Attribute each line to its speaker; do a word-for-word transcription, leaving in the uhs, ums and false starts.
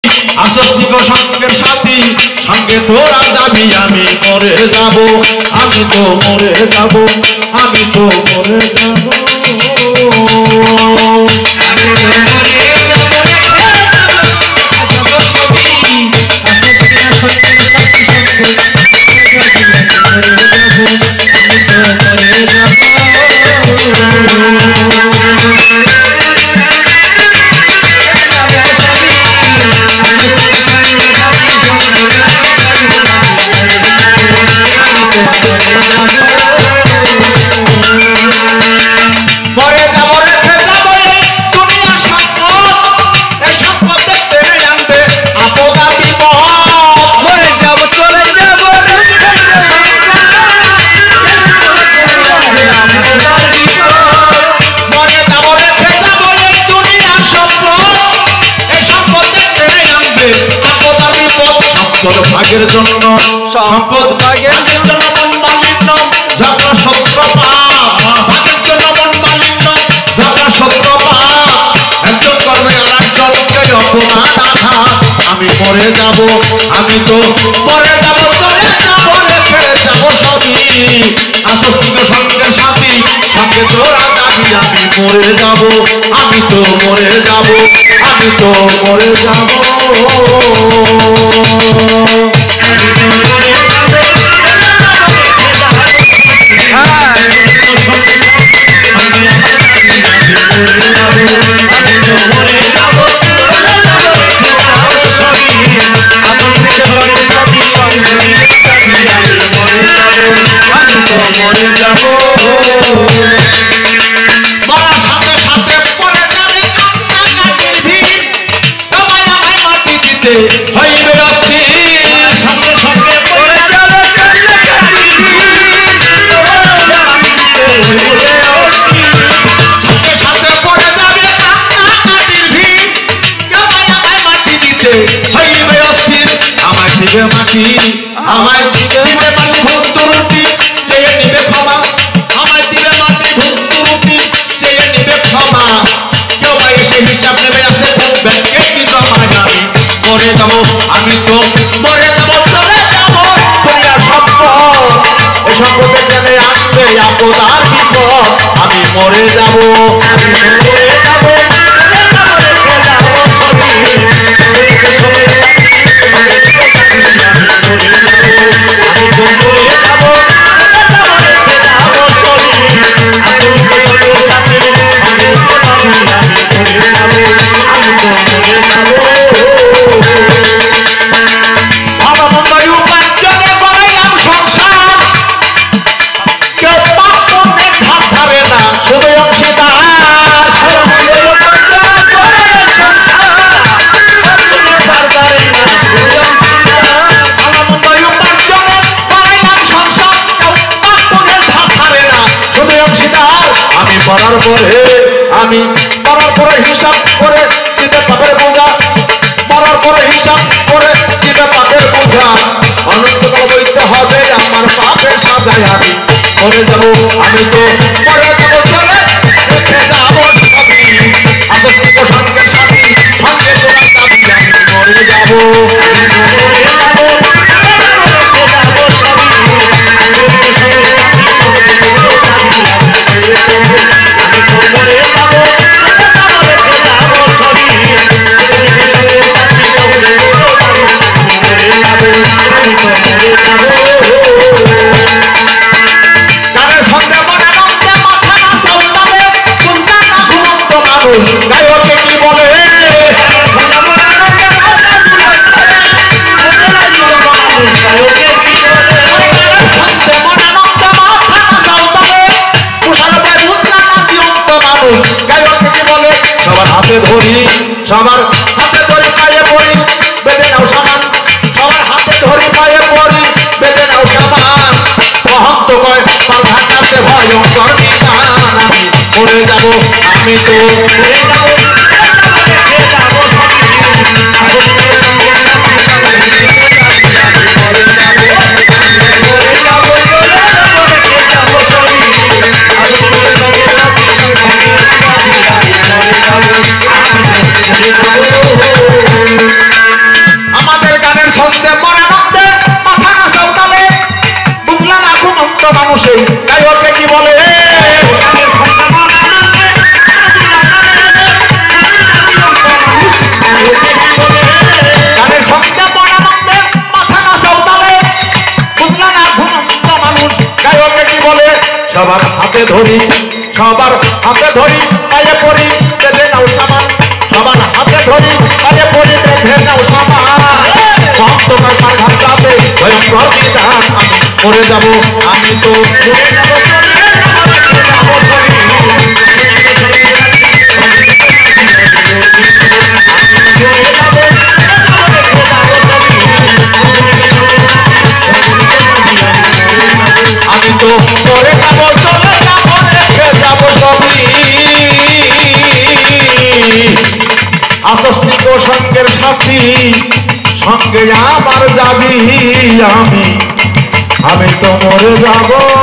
Speaker 1: আসস্তিক সঙ্গের সাথী সঙ্গে তোরা যাবি আমি মরে যাব আমি তো মরে যাব আমি তো মরে যাব ভাগের জন্য সম্পদ ভাগের জন্য মন মালিন্য ঝগড়া শত্র পাপ ভাগের জন্য মন মালিন্য ঝগড়া শত্র পাপ একজন করবে আর একজনকে অপমান আঘাত আমি মরে যাব আমি তো মরে যাব চলে যাব রেখে যাব সবই আসস্তিক সঙ্গের সাথী সঙ্গে তোরা যাবি আমি মরে যাব আমি তো মরে যাব আমি তো মরে যাব হইবে অস্থির সঙ্গে সঙ্গে পড়ে যাবে সঙ্গে সঙ্গে পড়ে যাবে কান্নাকাটির ভিড় কেউ আমায় মাটি দিতে হইবে অস্থির আমায় দিবে মাটি আমায় দিবে মাটি ভুক্ত রুটি চেয়ে নিবে ক্ষমা আমায় দিবে মাটি ভুক্ত রুটি চেয়ে নিবে ক্ষমা কেউ এসে হিসাব নেবে আসে ব্যাংকে কি জমায় আমি মরে যাব আমি তো মরে যাব চলে যাব দুনিয়ার সম্পদ এই সম্পদে গেলে আনবে আপদ আর বিপদ আমি মরে যাব আমি মরে যাব মরার পরে আমি মরার পরে হিসাব করে দিতে পাপের বোঝা মরার পরে হিসাব করে দিতে পাপের বোঝা অনন্তকাল বইতে হবে আমার পাপের সাজায় আমি মরে যাব আমি তো মরে যাব চলে রেখে যাব সবই আসস্তিক সঙ্গের সাথী সঙ্গে তোরা যাবি আমি মরে যাব আমি মরে যাব গায়কে কি বলে সবার হাতে ধরি সবার হাতে ধরি পায়ে পড়ি বেঁধে নাও সামান সবার হাতে ধরি পায়ে পড়ি বেঁধে নাও সামান মহন্ত কয় পাল ভাঙাতে ভয়ঙ্কর বিধান আমি মরে যাব আমি তো মরে যাব Oh মানুষেই গায়কে কি বলে গানের সঙ্গে মনানন্দে মাথা নাচাও তালে বুঝলা না ঘুমন্ত মানুষ গায়কে কি বলে সবার হাতে ধরি সবার হাতে ধরি পায়ে পড়ি বেঁধে নাও সামান সবার হাতে ধরি পায়ে পড়ি বেঁধে নাও সামান তোমার মার ঘাট যাবে ভয়ঙ্কর বিধান আমি মরে যাব আমি তো মরে যাব আমি তো মরে যাব চলে যাব রেখে যাব সবই আসস্তিক সঙ্গের সাথী সঙ্গে আমার যাবি আমি আমি তো মরে যাব।